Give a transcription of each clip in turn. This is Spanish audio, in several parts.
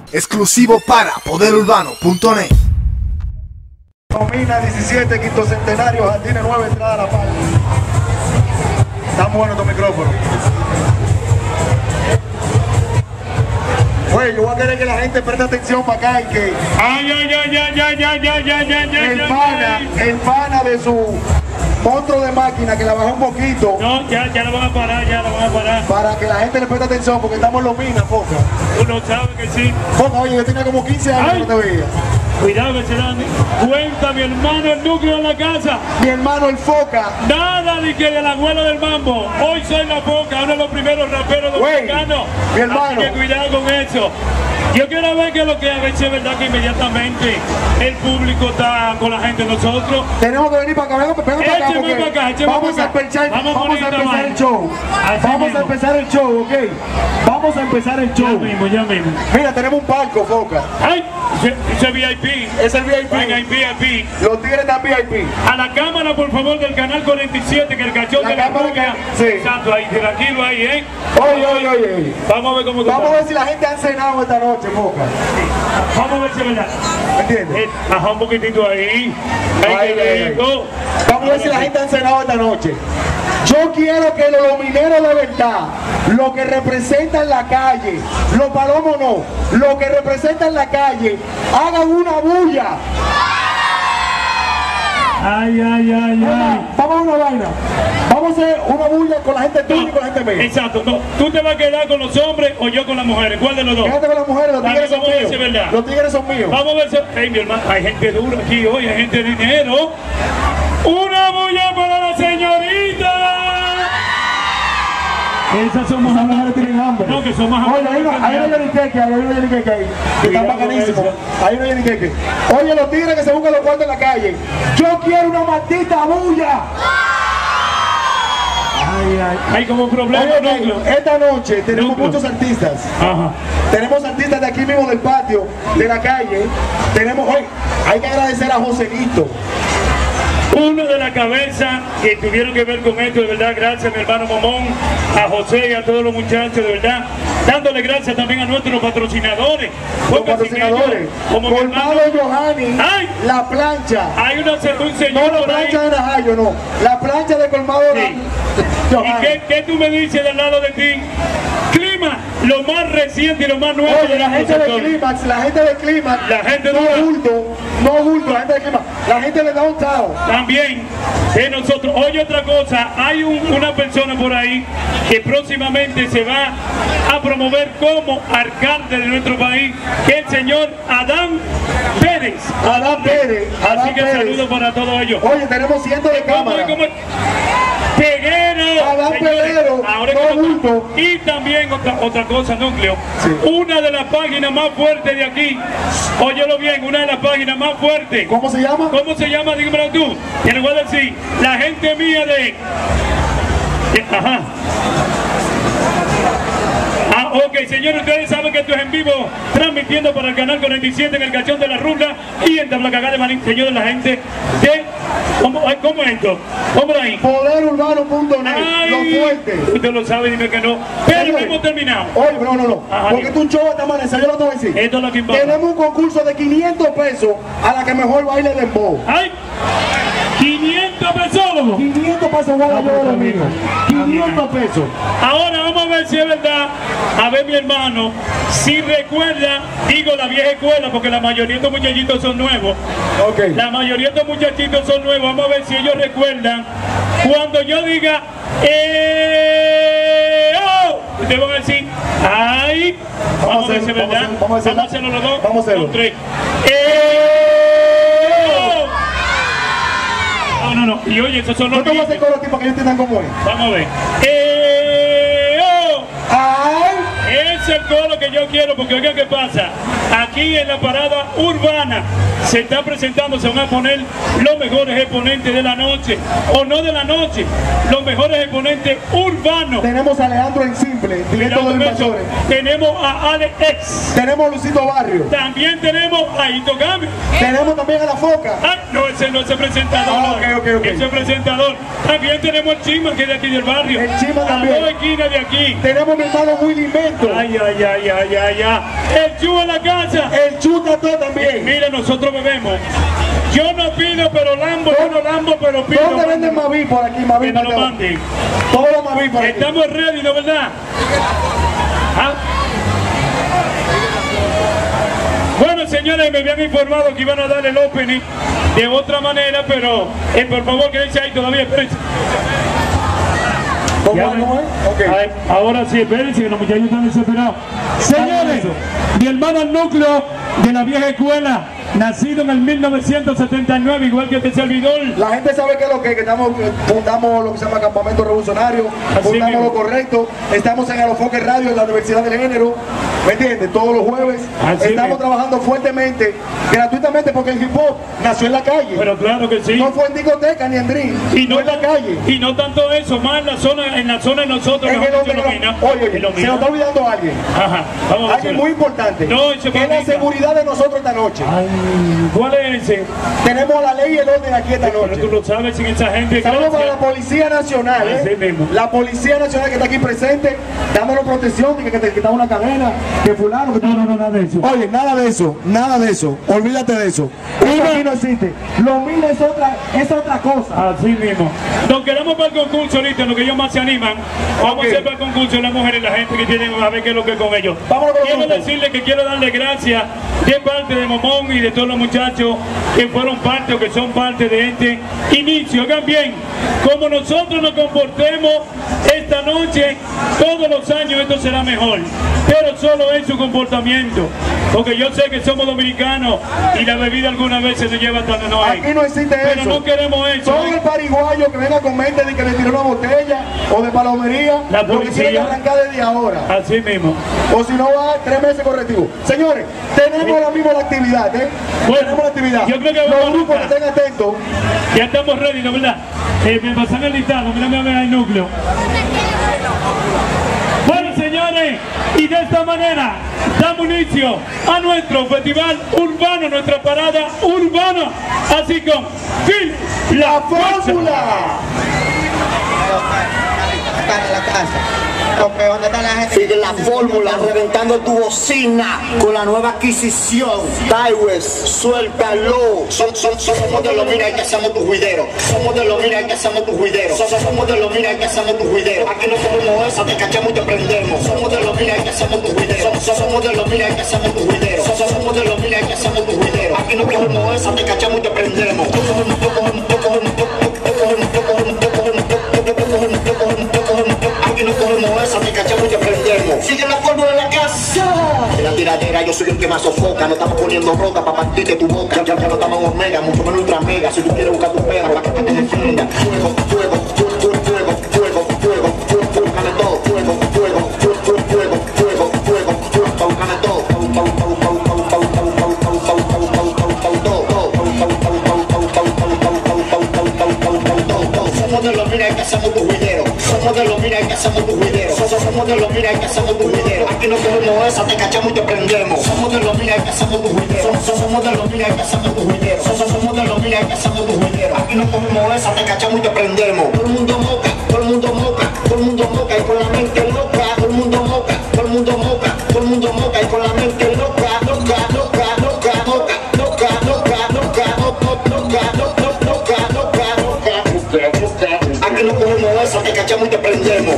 exclusivo para poderurbano.net. Domina 17, quinto centenario, Jardines 9, entrada a La Palma. Están buenos estos micrófonos. Güey, yo voy a querer que la gente preste atención para acá y que el pana de su monstruo de máquina que la bajó un poquito. No, ya la van a parar, Para que la gente le preste atención porque estamos en los minas, Foca. Uno sabe que sí. Foca, oye, yo tenía como 15 años que no te veía. Cuidado que se dan cuenta, mi hermano, el núcleo en la casa. Mi hermano el Foca. Nada de que del abuelo del mambo. Hoy soy la Foca, uno de los primeros raperos dominicanos. Mi hermano. Así que cuidado con eso. Yo quiero ver que lo que a veces es verdad que inmediatamente el público está con la gente de nosotros. Tenemos que venir para acá, venga para acá porque vamos a empezar el show. Vamos a empezar el show, ¿ok? Vamos a empezar el show. Ya mismo. Mira, tenemos un palco, Foca. ¡Ay! Ese VIP. Es el VIP. Venga, el VIP. Los tigres están VIP. A la cámara, por favor, del canal 47, que el cachón La de la cámara rubia. sí. Exacto, ahí, tranquilo ahí, ¿eh? Oye. Vamos a ver cómo Vamos a ver si la gente ha cenado esta noche, Foca. Vamos a ver si es verdad. ¿Me entiendes? Ajá, un poquitito ahí. Ahí. Vamos a ver si la gente ha cenado esta noche. Yo quiero que los mineros de verdad, lo que representan la calle, los palomos no, lo que representan la calle, hagan una bulla. Ay. Vamos a una vaina. Vamos a hacer una bulla con la gente tuya y con la gente mía. Exacto. No, ¿tú te vas a quedar con los hombres o yo con las mujeres? ¿Cuál de los dos? Quédate con las mujeres, los tigres son Vamos a ver si es míos. verdad. Los tigres son míos. Vamos a ver si... Hey, mi hermano, hay gente dura aquí hoy, hay gente de dinero. ¡Una bulla para la señorita! Esas somos Esas mujeres tienen hambre. No, que son más Oye, hay una yeniqueque ahí, que están bacanísimos. Hay una yeniqueque. Oye, los tigres que se buscan los cuartos en la calle. Yo quiero una maldita bulla. Hay como problema. Oye, esta noche tenemos muchos artistas. Ajá. Tenemos artistas de aquí mismo del patio, de la calle. Tenemos, hoy hay que agradecer a Joselito. Uno de la cabeza que tuvieron que ver con esto, de verdad, gracias a mi hermano Momón, a José y a todos los muchachos, de verdad, dándole gracias también a nuestros patrocinadores. Los patrocinadores, como mi Colmado Johanny, ¡ay! La Plancha. Hay un señor No, la por ahí. plancha de Najayo, no. La plancha de Colmado Sí. Johanny. ¿Y qué tú me dices del lado de ti? Clima, lo más reciente y lo más nuevo. Oye, la gente de Clímax, la gente de Clímax, La gente no dura. bulto, la gente de Clímax, la gente de Downtown. También de nosotros. Oye, otra cosa, hay una persona por ahí que próximamente se va a promover como alcalde de nuestro país, que es el señor Adán Pérez. Adán Así que Pérez. saludos para todos ellos. Oye, tenemos cientos de cámaras. Peguero. Adán Señores, Peguero, ahora no que bulto. y también otra cosa, Núcleo. Sí. Una de las páginas más fuertes de aquí. Óyelo bien, una de las páginas más fuertes. ¿Cómo se llama? ¿Cómo se llama? Dígamelo tú. Y le voy a decir, la gente mía de... Ajá. Ok, señores, ustedes saben que esto es en vivo, transmitiendo para el canal 47 en el Cachón de la Rubla y en Tablacagá de Manín. Señores, la gente de... ¿Cómo es esto? ¿Cómo ahí? Poderurbano.net, Ay, lo fuerte. usted lo sabe, dime que no. Pero Señores, hemos terminado. Oye, no. Ajá, Porque tú un show esta amanecer, yo lo te voy a decir. Esto es lo que importa. Tenemos un concurso de 500 pesos a la que mejor baile dembow. ¡Ay! 500 pesos. 500 pesos voy a dar yo de mío. 500 pesos. Ahora vamos a ver si es verdad. A ver, mi hermano, si recuerda, digo la vieja escuela, porque la mayoría de estos muchachitos son nuevos. Ok. La mayoría de estos muchachitos son nuevos. Vamos a ver si ellos recuerdan. Cuando yo diga, ¡oh! Ustedes van a decir, ¡ay! Vamos a ver si es verdad. Vamos a hacerlo los dos. Vamos a hacerlo. Con tres. No. Y oye, esos son los Yo te voy a hacer coro aquí para que ellos entiendan cómo es. Vamos a ver. ¡Ay! Es el coro que yo quiero, porque oigan qué pasa. Aquí en la parada urbana se está presentando, se van a poner los mejores exponentes de la noche, o no de la noche, los mejores exponentes urbanos. Tenemos a Alejandro en Simple, directo de los Invasores. Tenemos a Alex X. Tenemos a Lucito Barrio. También tenemos a Ito Game. Tenemos también a La Foca. Ah, no, ese no es el presentador. Ok. Ese es el presentador. También tenemos el Chima, que es de aquí del barrio. El Chima también. A 2 esquinas de aquí. Tenemos a mi hermano Willy Mento. Ay. El Chu en la casa. El Chuta todo también. Mira, nosotros bebemos. Yo no pido, pero lambo. Yo no lambo, pero pido. ¿Dónde venden Maví por aquí? Maví, Que nos lo manden. todos los Maví por aquí. Estamos ready, ¿no verdad? ¿Ah? Bueno, señores, me habían informado que iban a dar el opening de otra manera, pero por favor, quédense ahí todavía, espérense. ¿Cómo es? Okay. Ay, ahora sí, espérense, que los muchachos están desesperados. Señores, mi hermano el núcleo de la vieja escuela, nacido en el 1979, igual que este servidor. La gente sabe que es lo que estamos, fundamos lo que se llama Campamento Revolucionario, fundamos mismo. lo correcto, estamos en Alofoque Radio, en la Universidad del Género, ¿me entiendes? Todos los jueves, Así estamos mismo. trabajando fuertemente, gratuitamente, porque el hip hop nació en la calle, Pero claro que sí. no fue en discoteca ni en drink, Y no, fue en la calle. Y no tanto eso, más en la zona de nosotros. En que el nosotros hombre, ilumina. oye, se Ilumina. nos está olvidando alguien, Ajá, vamos a alguien ver. muy importante, No, ese que es la bonita. seguridad de nosotros esta noche. Ay, ¿cuál es ese? Tenemos la ley y el orden aquí esta Pero tú noche. lo sabes, sin esa gente. Saludos para la gracias. Policía Nacional, Así mismo. la Policía Nacional que está aquí presente, dándonos protección, de que te quitamos una cadena, que fulano, que No, nada de eso. Oye, nada de eso, olvídate de eso. Eso aquí no existe. Lo mío es otra cosa. Así mismo. Nos quedamos para el concurso ahorita, en lo que ellos más se animan. Vamos Ok. a hacer para el concurso las mujeres y la gente que tienen a ver qué es lo que es con ellos. Vámonos con los Quiero concursos. decirles que quiero darle gracias de parte de Momón y de todos los muchachos que fueron parte o que son parte de este inicio. Oigan bien, como nosotros nos comportemos esta noche, todos los años esto será mejor, pero solo en su comportamiento, porque yo sé que somos dominicanos y la bebida algunas veces se lleva hasta donde no hay. Aquí no existe Pero eso. no queremos eso. Todo el pariguayo que venga con mente de que le tiró una botella o de palomería, La lo que policía. tiene que arrancar desde ahora. Así mismo. O si no va 3 meses correctivo. Señores, tenemos ahora mismo la actividad, ¿eh? Bueno, tenemos la actividad. yo creo que vamos Los a grupos que arrancar. estén atentos. Ya estamos ready, ¿no verdad? Me pasan el listado, mírame a ver el núcleo. Bueno, señores, y de esta manera damos inicio a nuestro festival urbano, nuestra parada urbana, así con Phil La Fórmula. Para la casa. Porque ¿dónde está la gente? Sigue la fórmula, reventando tu bocina con la nueva adquisición. Tywes, suéltalo. Somos de los mira que hacemos tus juideros. Somos de los mira que hacemos tus juideros. Somos de los mira que hacemos tus juideros. Aquí no comemos esa, te cachamos y te prendemos. Somos de los mira que hacemos tus juideros. Somos de los mira que hacemos tus juideros. Somos de los mira que hacemos tus juideros. Aquí no comemos esa, te cachamos y te prendemos. Aquí no cogemos esa, te cachamos y te prendemos. Sigue la fórmula de la casa. En la tiradera yo soy el que más sofoca. No estamos poniendo roca para partirte tu boca. Ya no estamos en Omega, mucho menos ultra mega. Si tú quieres buscar tu pera para que te defienda. Fuego, fuego, fuego, fuego, fuego, fuego, fuego, fuego, gana todo. Fuego, fuego, fuego, fuego, fuego, fuego, fuego, fuego, gana todo. Somos de los mira que hacemos tus juideros. Somos de los mira que hacemos tus juideros. Somos de los mira que hacemos tus juideros. Aquí no cogemos esa, te cachamos y te prendemos. Somos de los mira que hacemos tus juideros. Somos de los mira que hacemos tus juideros. Somos de los mira que hacemos tus juideros. Aquí no cogemos esa, te cachamos y te prendemos. Todo el mundo moca, todo el mundo moca, todo el mundo moca y con la mente loca. Todo el mundo moca, todo el mundo moca, todo el mundo moca y con la mente loca, loca, loca, loca, loca, loca, loca, loca, loca, loca, loca, loca. Aquí no cogemos esa, te cachamos y te prendemos.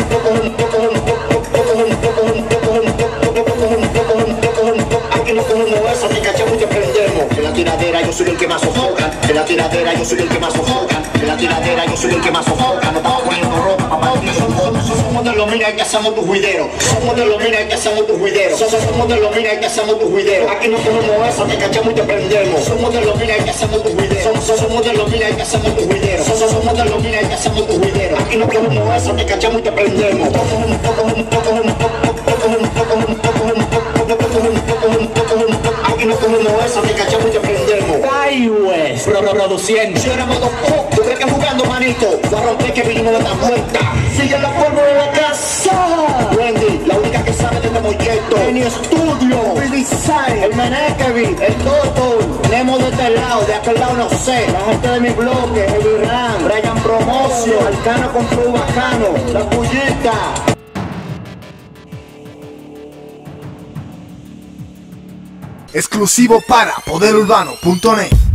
Aquí no cogemos esa, te cachamos y te prendemos. En la tiradera yo soy el que más sofoca. En la tiradera yo soy el que más sofoca. En la tiradera yo soy el que más sofoca. No estamos poniendo ropa para partir tu boca. Somos de los mira que hacemos tus juideros. Somos de los mira que hacemos tus juideros. Somos de los mira que hacemos tus juideros. Aquí no cogemos esa, te cachamos y te prendemos. Somos de los mira que hacemos tus juideros. Somos de los mira que hacemos tus juideros. Somos de los mira que hacemos tus juideros. Aquí no cogemos esa, te cachamos y te prendemos. Aquí no cogemos esa, te cachamos y te prendemos. West produciendo. Si éramos dos pocos, ¿tú crees que jugando, manito? Va a romper que vinimos de la muerta. Sigue la polvo de la casa. Wendy, la única que sabe de este molleto. En mi estudio, Billy Sai, el Menekevi, el Toto. Tenemos de este lado, de aquel lado no sé. La gente de mi bloque, Heavy Ram, Brian Promocio, Alcano con Flow Bacano, La Pullita. Exclusivo para poderurbano.net.